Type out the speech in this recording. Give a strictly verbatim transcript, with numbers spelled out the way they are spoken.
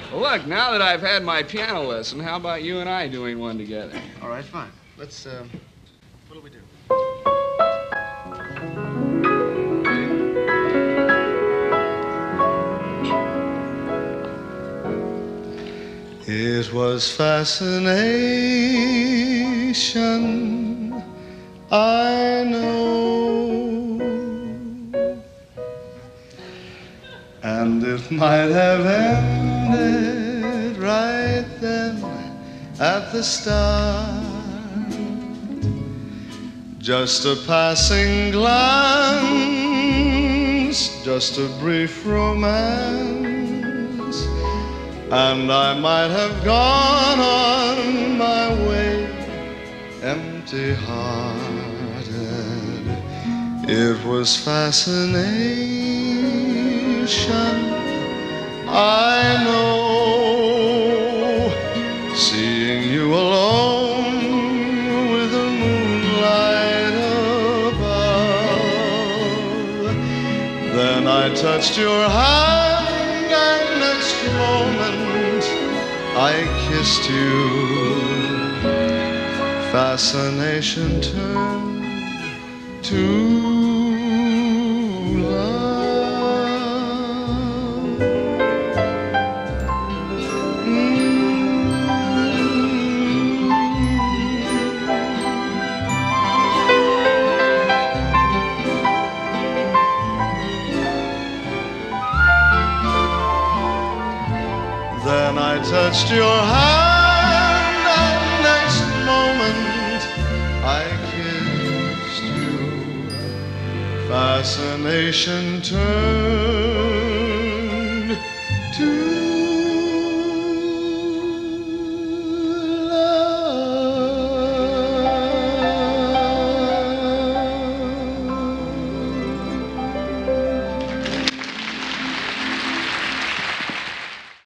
Well, look, now that I've had my piano lesson, how about you and I doing one together? All right, fine. Let's, uh, what'll we do? It was fascination, I know, and it might have ended right then at the start. Just a passing glance, just a brief romance, and I might have gone on my way empty-hearted. It was fascination, I know, seeing you alone with the moonlight above. Then I touched your hand, and next moment I kissed you. Fascination turned to love. Mm. Then I touched your hand, and next moment I kissed you. Fascination turned